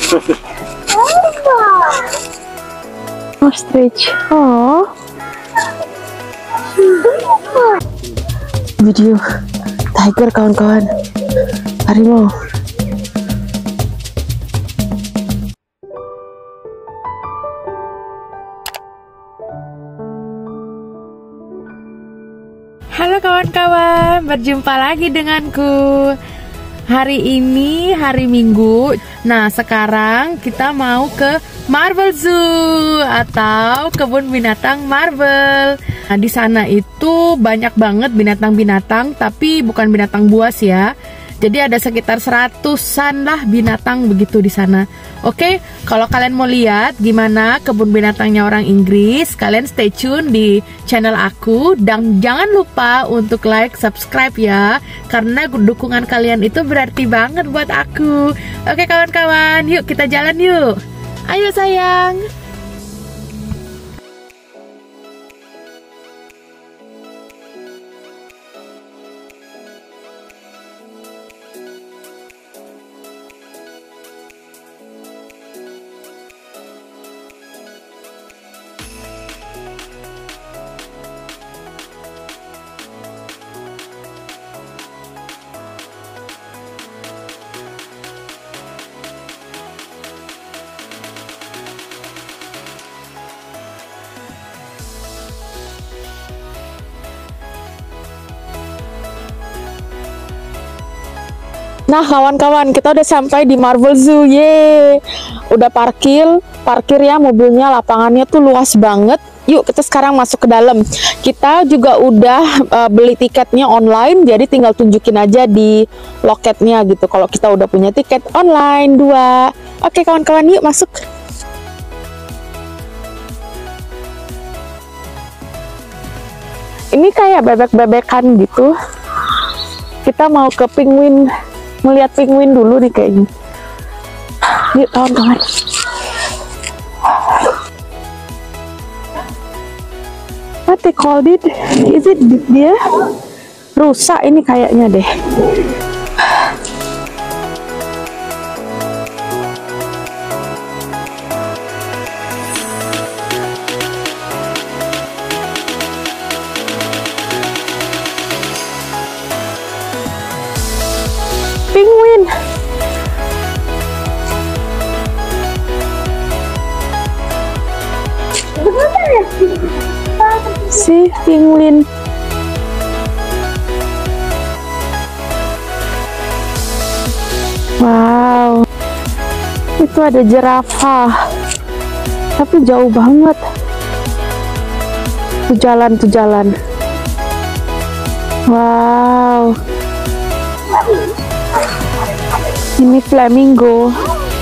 Ostrich. Oh. Video tiger kawan-kawan. Harimau. Halo kawan-kawan, berjumpa lagi denganku. Hari ini hari Minggu. Nah, sekarang kita mau ke Marvel Zoo atau kebun binatang Marvel. Nah, di sana itu banyak banget binatang-binatang, tapi bukan binatang buas ya. Jadi ada sekitar 100-an lah binatang begitu di sana. Oke, kalau kalian mau lihat gimana kebun binatangnya orang Inggris, kalian stay tune di channel aku. Dan jangan lupa untuk like, subscribe ya. Karena dukungan kalian itu berarti banget buat aku. Oke kawan-kawan, yuk kita jalan yuk. Ayo sayang. Nah kawan-kawan, kita udah sampai di Marvel Zoo. Yeay, udah parkir ya mobilnya, lapangannya tuh luas banget. Yuk kita sekarang masuk ke dalam. Kita juga udah beli tiketnya online, jadi tinggal tunjukin aja di loketnya gitu kalau kita udah punya tiket online 2. Oke kawan-kawan, yuk masuk. Ini kayak bebek-bebekan gitu. Kita mau ke penguin, melihat penguin dulu nih kayaknya. Yuk kawan-kawan. What they called it? Is it dia? Rusa ini kayaknya deh. Penguin. Si penguin. Wow. Itu ada jerapah. Tapi jauh banget. Tuh jalan. Wow. Ini flamingo.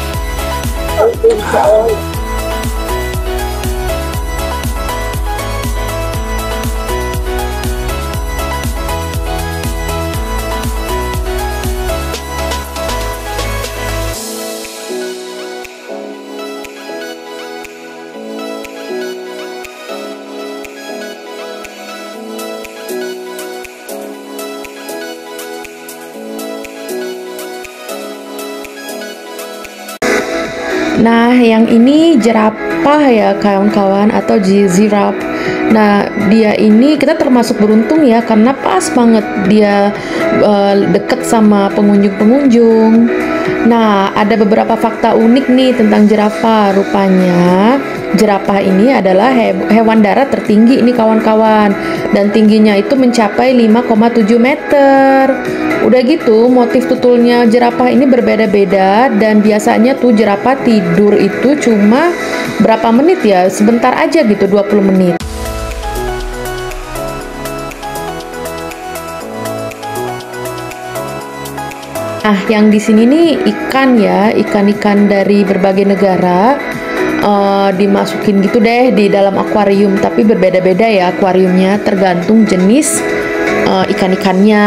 Nah, yang ini jerapah ya kawan-kawan, atau giraffe. Nah, dia ini kita termasuk beruntung ya, karena pas banget dia deket sama pengunjung-pengunjung. Nah, ada beberapa fakta unik nih tentang jerapah. Rupanya jerapah ini adalah hewan darat tertinggi ini kawan-kawan, dan tingginya itu mencapai 5,7 meter. Udah gitu, motif tutulnya jerapah ini berbeda-beda, dan biasanya tuh jerapah tidur itu cuma berapa menit ya, sebentar aja gitu, 20 menit. Nah, yang di sini nih ikan ya, ikan-ikan dari berbagai negara dimasukin gitu deh di dalam akuarium, tapi berbeda-beda ya akuariumnya, tergantung jenis ikan-ikannya.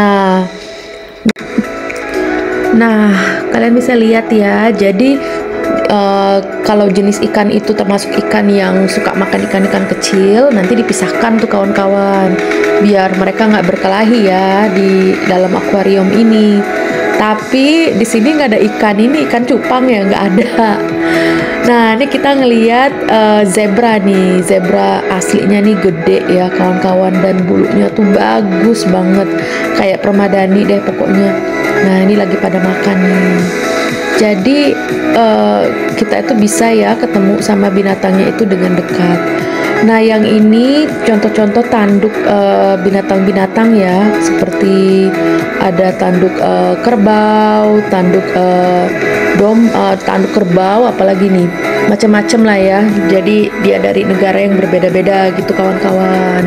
Nah, kalian bisa lihat ya, jadi kalau jenis ikan itu termasuk ikan yang suka makan ikan-ikan kecil, nanti dipisahkan tuh kawan-kawan, biar mereka nggak berkelahi ya di dalam akuarium ini. Tapi di sini nggak ada ikan, ini ikan cupang ya, nggak ada. Nah, ini kita ngeliat zebra nih, zebra aslinya nih gede ya kawan-kawan, dan bulunya tuh bagus banget, kayak permadani deh pokoknya. Nah, ini lagi pada makan nih. Jadi kita itu bisa ya ketemu sama binatangnya itu dengan dekat. Nah, yang ini contoh-contoh tanduk binatang-binatang ya, seperti ada tanduk kerbau, tanduk tanduk kerbau, apalagi nih, macam-macam lah ya. Jadi dia dari negara yang berbeda-beda gitu kawan-kawan.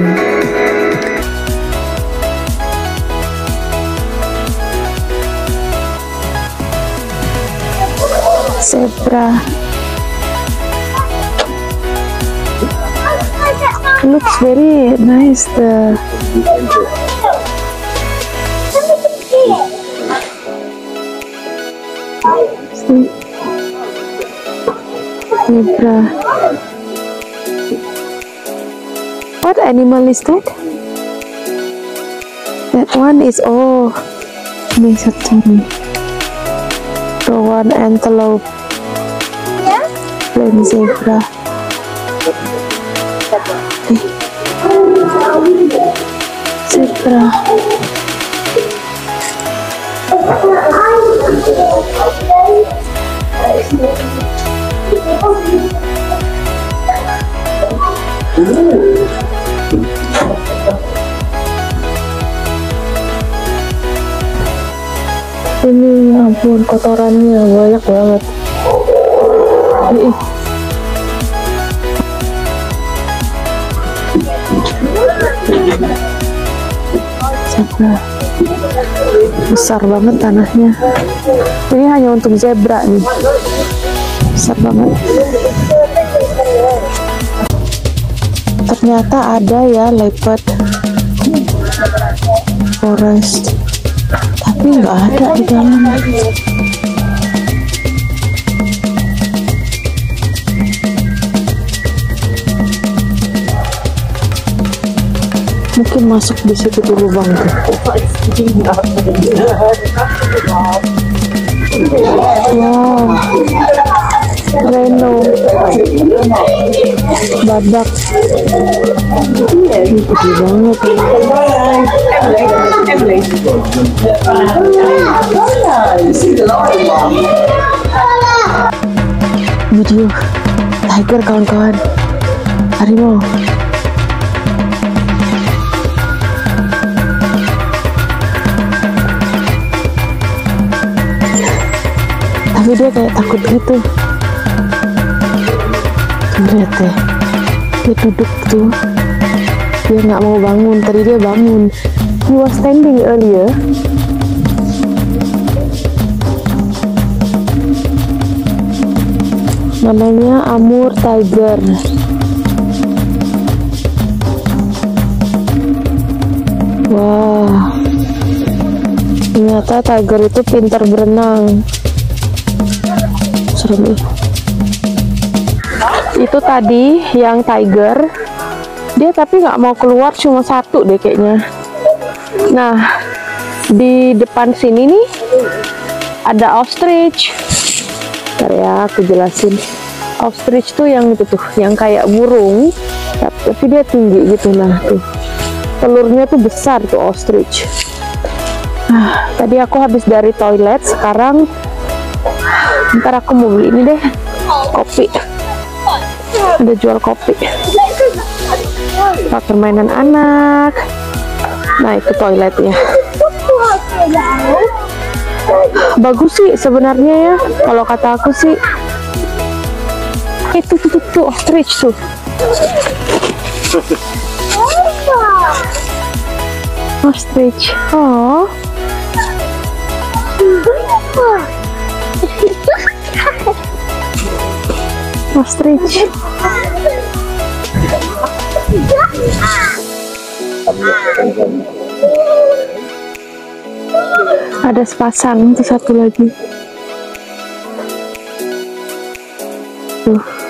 Zebra. Looks very nice. The zebra. What animal is that? That one is sorry. The one antelope. Plain zebra. Zebra. Ini ampun, kotorannya banyak banget. Zebra. Besar banget tanahnya. Ini hanya untuk zebra nih. Besar banget. Ternyata ada ya leopard forest, tapi nggak ada di dalam. Mungkin masuk di situ dulu bang. Wow, reno, badak, ini gede banget. Video tiger kawan-kawan, harimau. Tapi dia kayak takut gitu. Lihat deh, dia duduk tuh, dia nggak mau bangun. Tadi dia bangun. He was standing earlier. Namanya Amur tiger. Wah, ternyata tiger itu pintar berenang. Serem nih. Itu tadi yang tiger, dia tapi nggak mau keluar, cuma satu deh kayaknya. Nah, di depan sini nih ada ostrich. Bentar ya, aku jelasin. Ostrich tuh yang itu tuh, yang kayak burung, tapi dia tinggi gitu. Nah tuh, telurnya tuh besar tuh ostrich. Nah, tadi aku habis dari toilet, sekarang ntar aku mau beli ini deh, kopi. Ada jual kopi. Permainan anak. Nah, itu toiletnya. Bagus sih sebenarnya ya, kalau kata aku sih. Itu tuh ostrich tuh. Ostrich. Oh. Ostrich. Ada sepasang, itu satu lagi. Tuh.